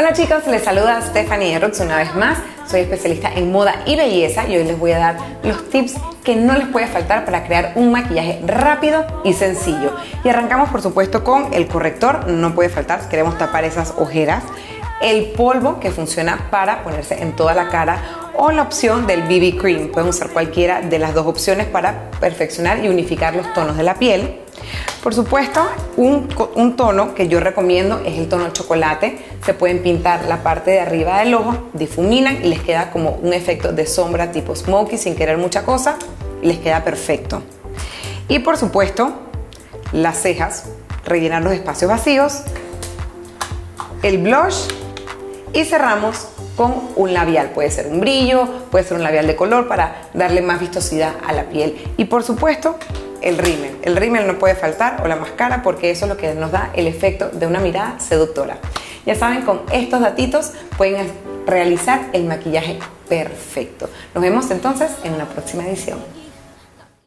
Hola chicos, les saluda Stephanie Rooks una vez más. Soy especialista en moda y belleza y hoy les voy a dar los tips que no les puede faltar para crear un maquillaje rápido y sencillo. Y arrancamos por supuesto con el corrector, no puede faltar si queremos tapar esas ojeras. El polvo que funciona para ponerse en toda la cara o la opción del BB Cream. Pueden usar cualquiera de las dos opciones para perfeccionar y unificar los tonos de la piel. Por supuesto, un tono que yo recomiendo es el tono chocolate. Se pueden pintar la parte de arriba del ojo, difuminan y les queda como un efecto de sombra tipo smokey sin querer mucha cosa y les queda perfecto. Y por supuesto, las cejas, rellenar los espacios vacíos, el blush y cerramos con un labial. Puede ser un brillo, puede ser un labial de color para darle más vistosidad a la piel. Y por supuesto, el rímel. El rímel no puede faltar o la máscara porque eso es lo que nos da el efecto de una mirada seductora. Ya saben, con estos datitos pueden realizar el maquillaje perfecto. Nos vemos entonces en una próxima edición.